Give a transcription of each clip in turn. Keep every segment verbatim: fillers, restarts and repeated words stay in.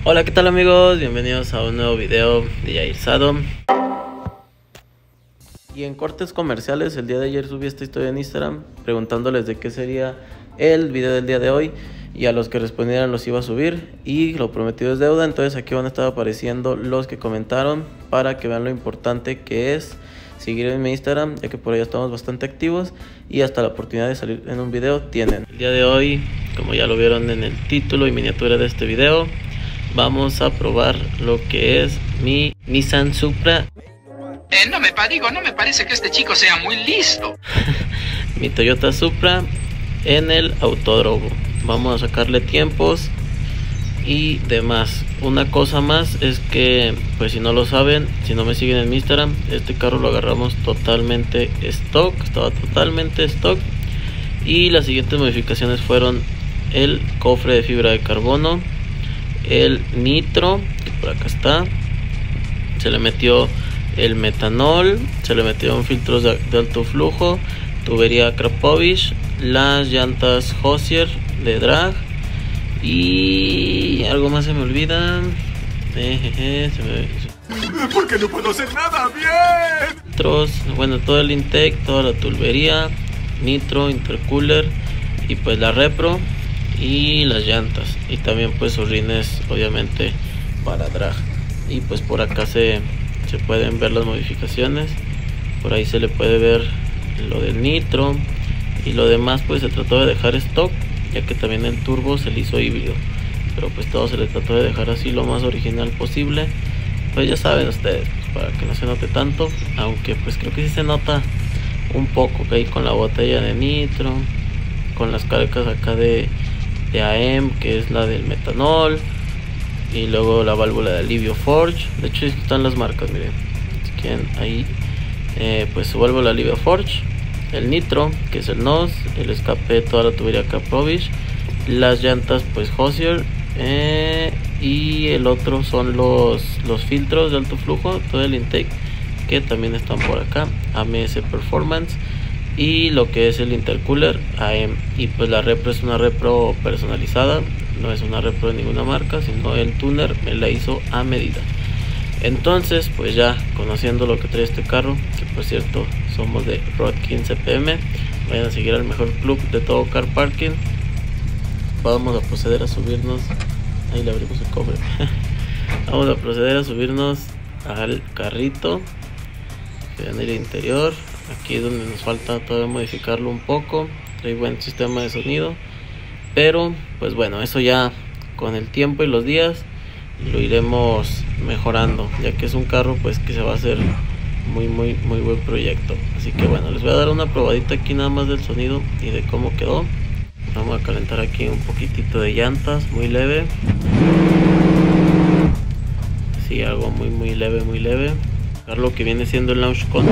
Hola, ¿qué tal amigos? Bienvenidos a un nuevo video de Yair Sado. Y en cortes comerciales, el día de ayer subí esta historia en Instagram preguntándoles de qué sería el video del día de hoy, y a los que respondieran los iba a subir, y lo prometido es deuda. Entonces aquí van a estar apareciendo los que comentaron para que vean lo importante que es seguir en mi Instagram, ya que por ahí estamos bastante activos y hasta la oportunidad de salir en un video tienen. El día de hoy, como ya lo vieron en el título y miniatura de este video, vamos a probar lo que es mi Nissan Supra. Eh, no me digo, no me parece que este chico sea muy listo. Mi Toyota Supra en el autódromo. Vamos a sacarle tiempos y demás. Una cosa más es que, pues si no lo saben, si no me siguen en mi Instagram, este carro lo agarramos totalmente stock. Estaba totalmente stock. Y las siguientes modificaciones fueron el cofre de fibra de carbono, el nitro, que por acá está, se le metió el metanol, se le metieron filtros de, de alto flujo, tubería Krapovic, las llantas Hozier de drag y algo más se me olvida. Ejeje, se me... ¿Por qué no puedo hacer nada bien? Nitros, bueno, todo el intake, toda la tubería, nitro, intercooler y pues la repro y las llantas, y también pues sus rines obviamente para drag. Y pues por acá se, se pueden ver las modificaciones, por ahí se le puede ver lo del nitro, y lo demás pues se trató de dejar stock, ya que también el turbo se le hizo híbrido, pero pues todo se le trató de dejar así lo más original posible. Pues ya saben ustedes, pues, para que no se note tanto, aunque pues creo que sí se nota un poco, que ahí con la botella de nitro, con las carcas acá de de A M, que es la del metanol, y luego la válvula de alivio Forge. De hecho están las marcas, miren, si quieren ahí, eh, pues su válvula de alivio Forge, el nitro, que es el N O S, el escape, toda la tubería Krapovic, las llantas pues Hozier, eh, y el otro son los, los filtros de alto flujo, todo el intake, que también están por acá, A M S Performance, y lo que es el intercooler A M. Y pues la repro es una repro personalizada, no es una repro de ninguna marca, sino el tuner me la hizo a medida. Entonces pues ya conociendo lo que trae este carro, que por cierto somos de Road quince P M, vayan a seguir al mejor club de todo car parking. Vamos a proceder a subirnos, ahí le abrimos el cofre. Vamos a proceder a subirnos al carrito, que en el interior. Aquí es donde nos falta todavía modificarlo un poco. Trae buen sistema de sonido, pero pues bueno, eso ya con el tiempo y los días lo iremos mejorando, ya que es un carro pues que se va a hacer muy muy muy buen proyecto. Así que bueno, les voy a dar una probadita aquí nada más del sonido y de cómo quedó. Vamos a calentar aquí un poquitito de llantas, muy leve, así algo muy muy leve, muy leve. Lo que viene siendo el launch control,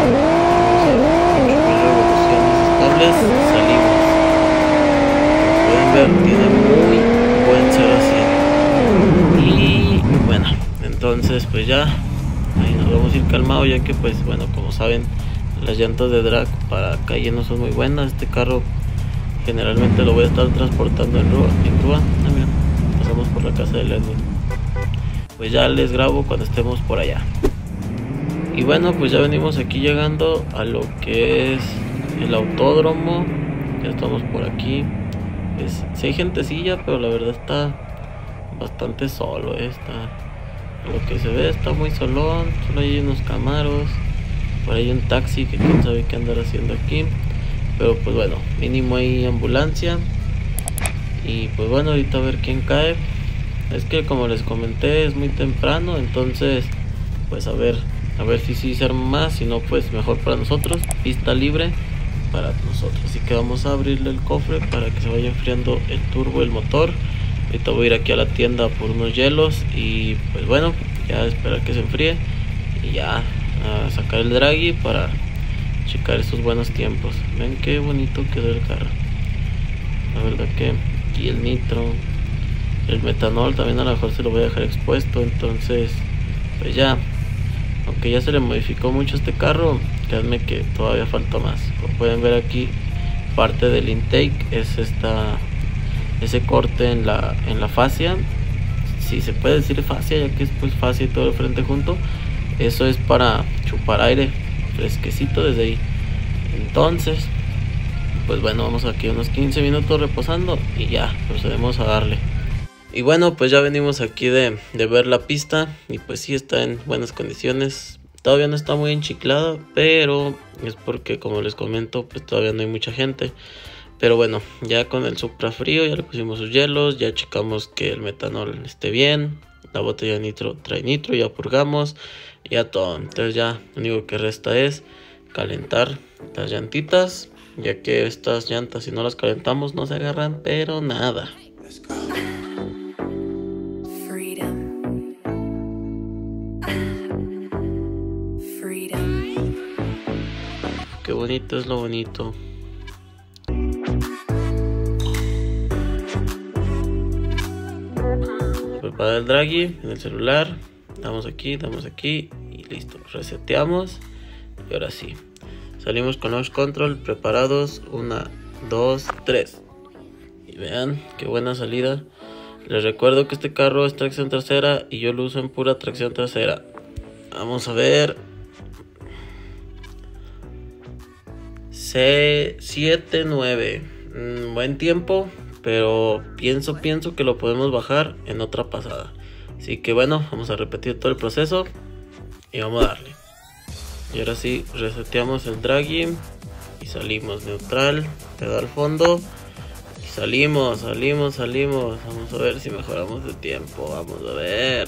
revoluciones estables, salimos. Como pueden ver, tiene muy buen cero a cien. Y bueno, entonces pues ya ahí nos vamos a ir calmado, ya que pues bueno, como saben, las llantas de drag para calle no son muy buenas. Este carro generalmente lo voy a estar transportando en grúa, en grúa. Ah, mira, pasamos por la casa de Edwin. Pues ya les grabo cuando estemos por allá. Y bueno, pues ya venimos aquí llegando a lo que es el autódromo. Ya estamos por aquí. Pues sí hay gentecilla, pero la verdad está bastante solo, ¿eh? Está, lo que se ve está muy solón. Solo hay unos camaros, por ahí un taxi que quién sabe qué andar haciendo aquí. Pero pues bueno, mínimo hay ambulancia. Y pues bueno, ahorita a ver quién cae. Es que como les comenté es muy temprano, entonces pues a ver A ver si sí se arma más, si no pues mejor para nosotros, pista libre para nosotros. Así que vamos a abrirle el cofre para que se vaya enfriando el turbo, el motor. Ahorita voy a ir aquí a la tienda por unos hielos y pues bueno, ya esperar que se enfríe y ya a sacar el draggy para checar esos buenos tiempos. Ven qué bonito quedó el carro, la verdad que aquí el nitro, el metanol también a lo mejor se lo voy a dejar expuesto. Entonces pues ya, aunque ya se le modificó mucho este carro, créanme que todavía falta más. Como pueden ver aquí, parte del intake es esta ese corte en la en la fascia. si se puede decir fascia, ya que es pues fascia y todo el frente junto. Eso es para chupar aire fresquecito desde ahí. Entonces, pues bueno, vamos aquí unos quince minutos reposando y ya procedemos a darle. Y bueno, pues ya venimos aquí de, de ver la pista y pues sí está en buenas condiciones. Todavía no está muy enchiclada, pero es porque, como les comento, pues todavía no hay mucha gente. Pero bueno, ya con el Supra frío ya le pusimos sus hielos, ya checamos que el metanol esté bien. La botella de nitro trae nitro, ya purgamos, ya todo. Entonces ya lo único que resta es calentar las llantitas, ya que estas llantas si no las calentamos no se agarran, pero nada. Freedom. Freedom. Qué bonito es lo bonito. Prepara el Draghi en el celular, damos aquí, damos aquí y listo, reseteamos y ahora sí, salimos con Launch Control preparados, una, dos, tres y vean qué buena salida. Les recuerdo que este carro es tracción trasera y yo lo uso en pura tracción trasera. Vamos a ver, C siete nueve, mm, buen tiempo. Pero pienso, pienso que lo podemos bajar en otra pasada. Así que bueno, vamos a repetir todo el proceso y vamos a darle. Y ahora sí, reseteamos el Draghi y salimos neutral, pedal al fondo. Y salimos, salimos, salimos. Vamos a ver si mejoramos de tiempo. Vamos a ver.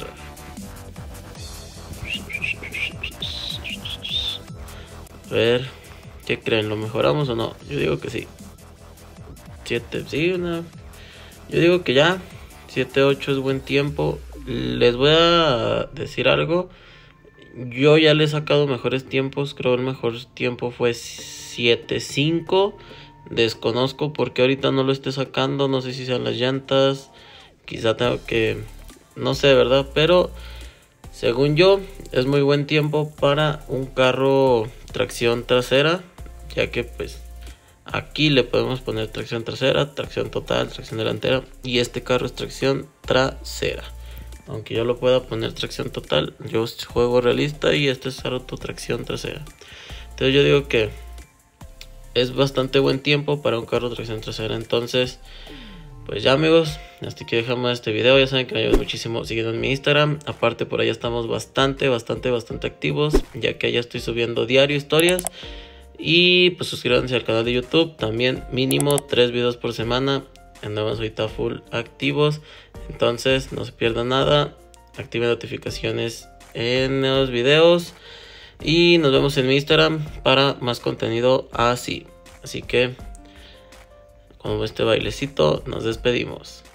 A ver, ¿qué creen? ¿Lo mejoramos o no? Yo digo que sí. siete, sí, una. Yo digo que ya siete ocho es buen tiempo. Les voy a decir algo. Yo ya le he sacado mejores tiempos. Creo el mejor tiempo fue siete cinco. Desconozco porque ahorita no lo esté sacando. No sé si sean las llantas. Quizá tengo que... no sé, ¿verdad? Pero según yo es muy buen tiempo para un carro tracción trasera, ya que pues aquí le podemos poner tracción trasera, tracción total, tracción delantera. Y este carro es tracción trasera. Aunque yo lo pueda poner tracción total, yo juego realista y este es auto tracción trasera. Entonces yo digo que es bastante buen tiempo para un carro tracción trasera. Entonces, pues ya amigos, hasta aquí dejamos este video. Ya saben que me ayudan muchísimo siguiendo en mi Instagram. Aparte por ahí estamos bastante, bastante, bastante activos, ya que allá estoy subiendo diario historias. Y pues suscríbanse al canal de YouTube, también mínimo tres videos por semana. Andamos ahorita full activos, entonces no se pierdan nada. Activen notificaciones en los videos y nos vemos en mi Instagram para más contenido así. Así que con este bailecito nos despedimos.